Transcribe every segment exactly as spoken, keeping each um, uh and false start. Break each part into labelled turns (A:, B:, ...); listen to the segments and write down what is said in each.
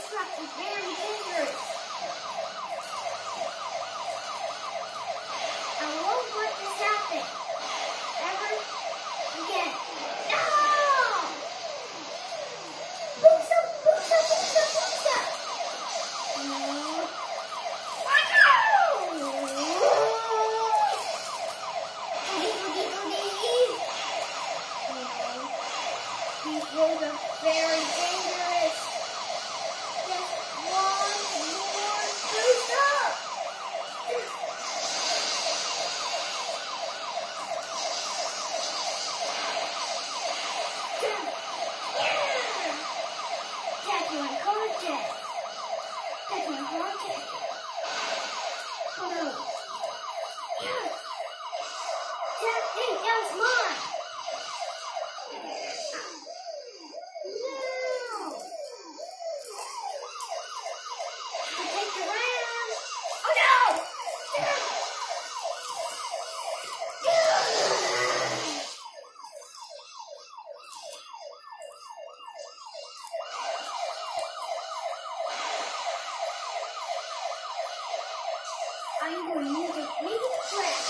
A: truck is very dangerous. I won't let this happen. Ever again. No! Boosa, boosa, boosa, boosa. No. Oh no! Boogie, boogie, boogie. These roads are very dangerous. Just one more boosa. Jackie went cortex. Jackie went cortex. Oh no. Yeah. Jack, hey, that was mine. No. I take the round. Oh no. I'm going to use a big trap.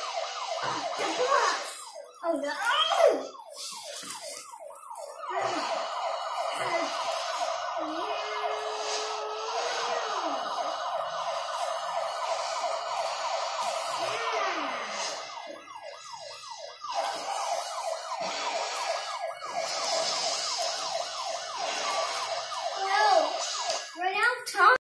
A: Oh, the boss! Oh no!